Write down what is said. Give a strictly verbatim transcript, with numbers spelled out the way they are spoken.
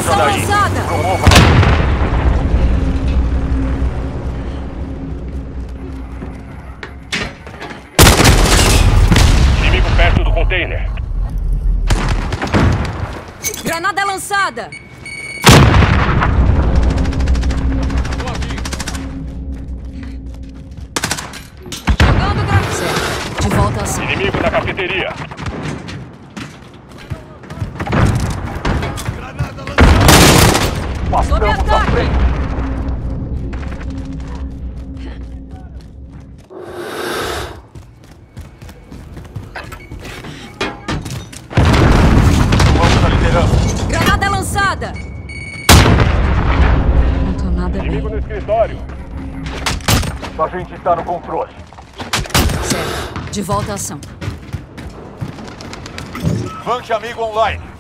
Munição lançada! Promova. Inimigo perto do container. Granada lançada! Jogando granada. Certo. De volta à ação. Inimigo na cafeteria. Sob ataque! Vamos na liderança. Granada lançada! Não tô nada bem. Inimigo no escritório. A gente está no controle. Certo. De volta à ação. Vante amigo online.